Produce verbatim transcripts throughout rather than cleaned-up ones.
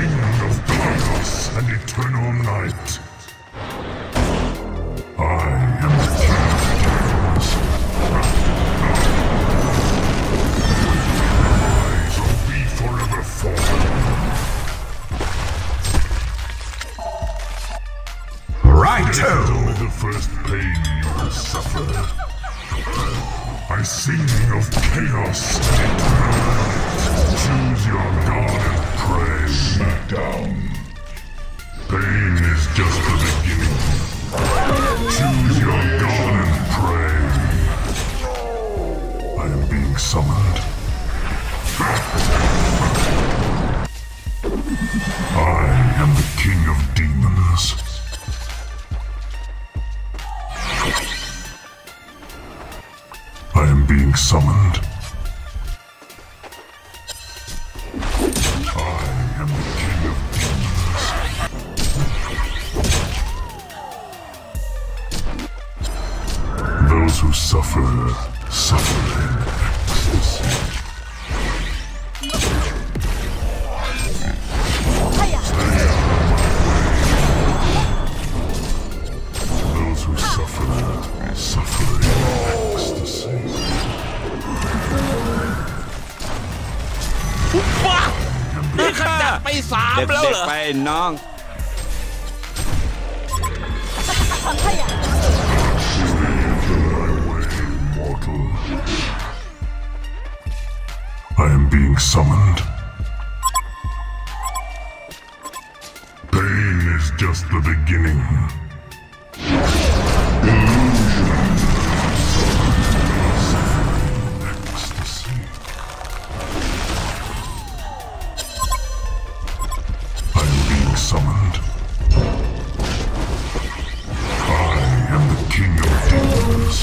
sing of chaos and eternal night. I am the king of demons. Eyes will be forever fallen. Righto! Only the first pain you will suffer. I sing of chaos and eternal night. Choose your god and pray. Smackdown. Pain is just the beginning. Choose your god and pray. I am being summoned. I am the king of demons. I am being summoned. I am the king of demons. Those who suffer, suffer in ecstasy. Those who suffer, suffer in ecstasy. ว้านี่ขจัดไปสามแล้วเหรอไปน้อง Mortal. I am being summoned. Pain is just the beginning. Ecstasy. I am being summoned. I am the king of demons.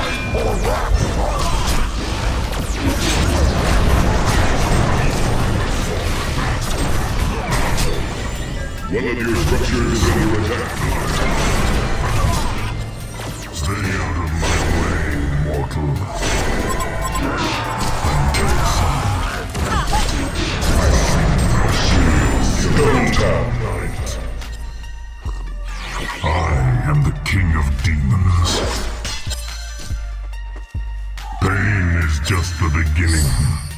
One of your structures is under attack. Stay out of my way, mortal. I'm getting summoned. Stone Town. Night. I am the king of demons. Pain is just the beginning.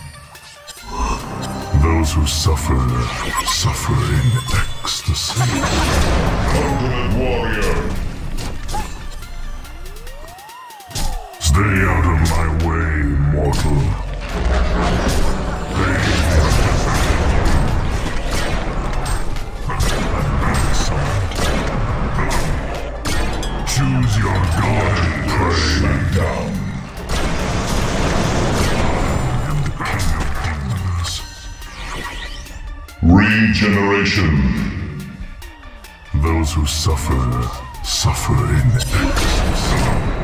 Those who suffer, suffer in ecstasy. Ultimate Warrior. Stay out of my way, mortal. Pain is just the beginning. Summoned. Choose your god and pray. Down. I am the king of demons. Regeneration. Those who suffer, suffer in ecstasy.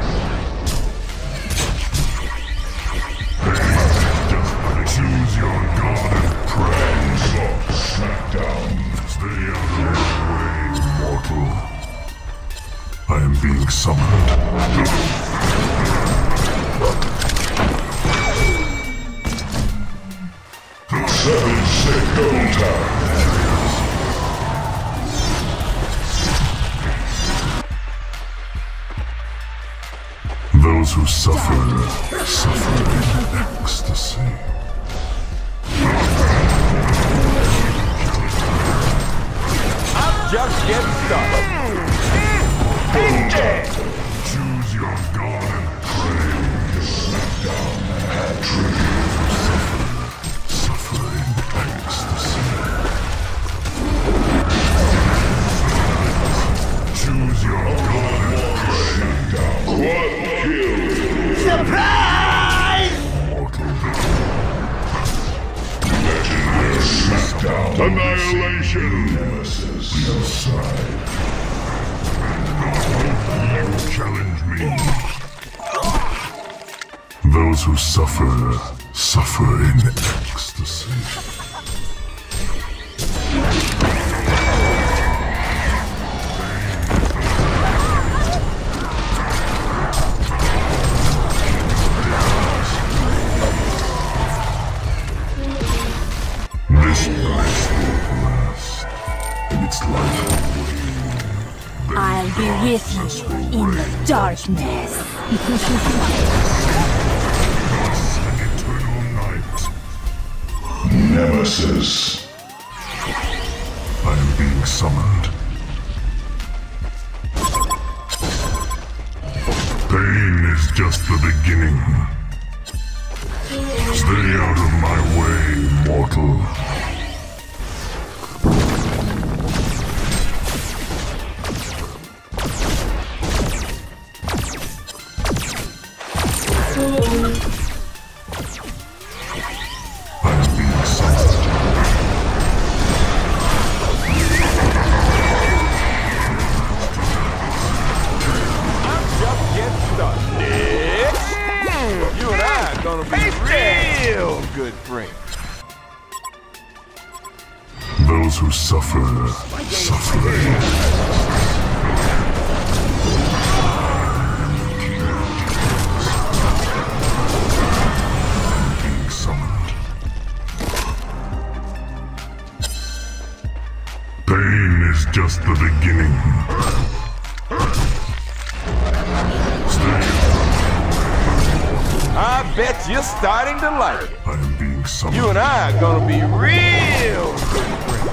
Choose your god and pray. Smackdown. Stay out of my way, mortal. I am being summoned. Seven Sick Gold Town. Those who suffer, suffer in ecstasy. Just get started. Choose your god and pray. Suffer, suffer in ecstasy. Choose your god and pray. Quad kill. Surprise! Mortal. Legendary Smackdown. Annihilation. Inside. You challenge me. Those who suffer, suffer in ecstasy. This bliss will last. with you in the darkness. Eternal night. Nemesis. I am being summoned. Pain is just the beginning. Stay out of my way, mortal. I am being summoned. Just get started. You and I are gonna be real good friends. Those who suffer, suffer. Being summoned. Pain is just the beginning. Stay. I bet you're starting to like it. I am being summoned. You and I are gonna be real good friends.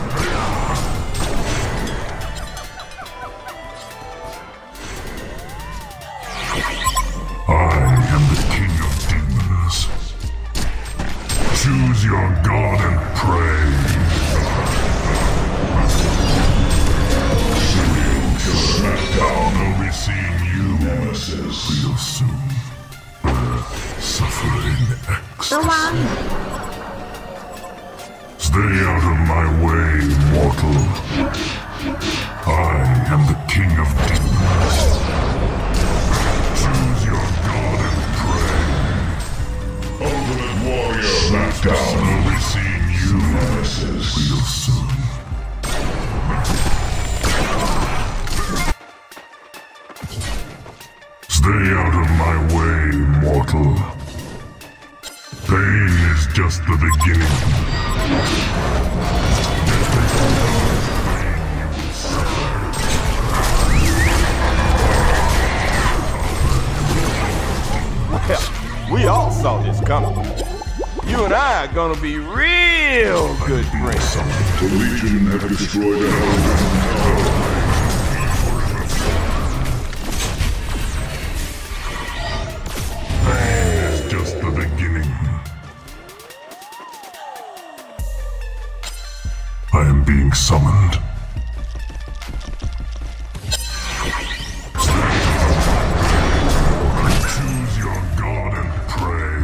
I am the king of demons. Choose your god and pray. Smackdown. I'll be seeing you Nemesis. real soon. Suffer in ecstasy. Stay out of my way, mortal. I am the king of demons. Choose your god and pray. Ultimate Warrior. Smackdown. I'll be seeing you Nemesis. real soon. Stay out of my way, mortal. Pain is just the beginning. Well, we all saw this coming. You and I are gonna be real good friends. The Legion have destroyed an Elven tower. Pain is just the beginning. I am being summoned. Choose your god and pray.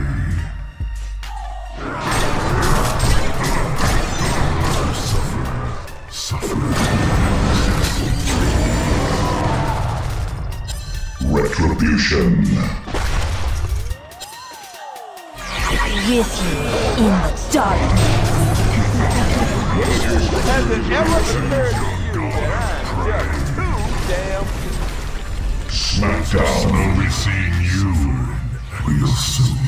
Suffer, suffer. Retribution. With you in the darkness. Has it ever occurred to you that I'm just too damn Smackdown. I'll be seeing you real soon.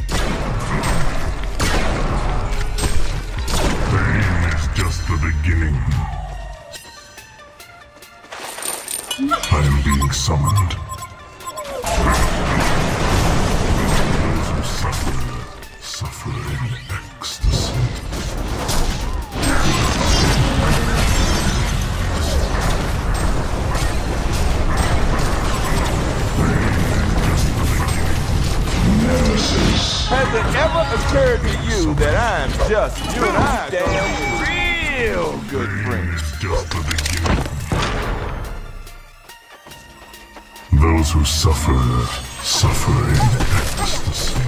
Pain is just the beginning. I am being summoned. Those who suffer, suffer in ecstasy. Nemesis. Has it ever occurred to you that I'm just you and I damn real good Pain friends? is just the beginning. Those who suffer, suffer in ecstasy.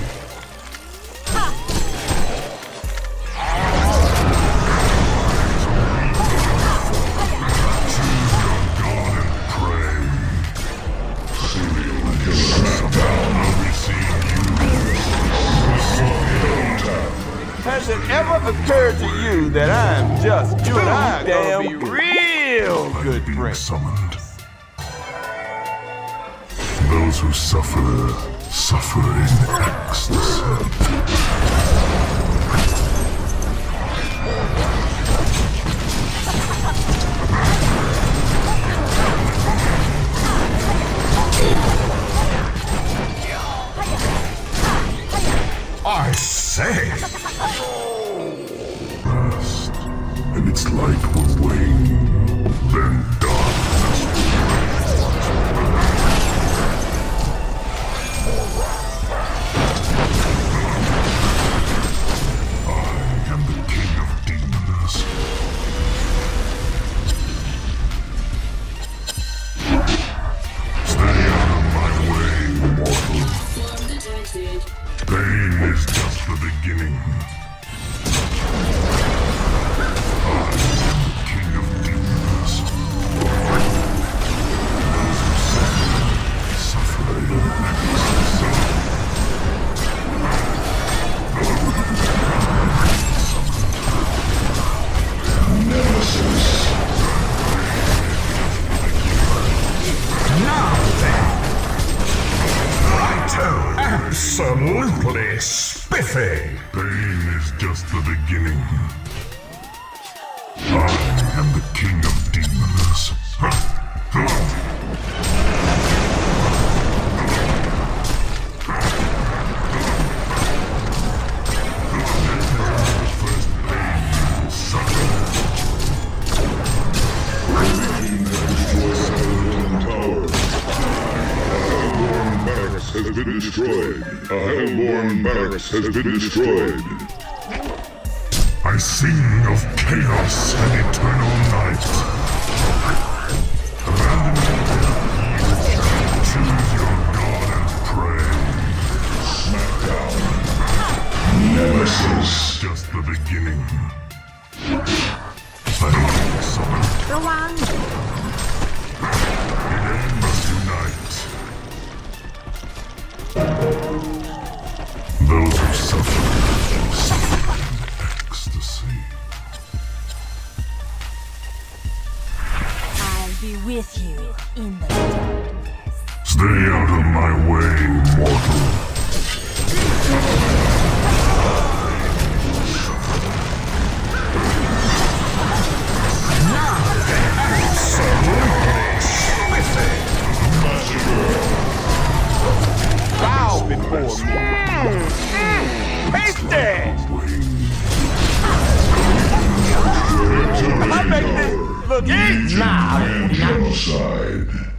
Has it ever occurred to you that I'm just you and I gonna be real good Being friends? summoned. Those who suffer, suffer in ecstasy. I say. Past, and its light will wane. Then darkness. I am the king of demons. Stay out of my way, mortal. Pain is just the beginning. I am the king of demons. Suffer in ecstasy. Nemesis. Now then. Righto. Absolutely spiffy. Pain is just the beginning. I am the king of demons. Ha! Ha! First pain you will suffer. Has been destroyed. A Hellborn barracks has been destroyed. I sing of chaos and eternal night. Abandon me, choose your god and pray. Smackdown. Nemesis. Just the beginning. Thank summon. Rowan. It must unite. Those who suffer, suffer in ecstasy. I'll be with you in the darkness. Stay out of my way, mortal. Now then. Absolutely spiffy. Bow before me. Mm, mm, tasty! I make this look easy. And genocide.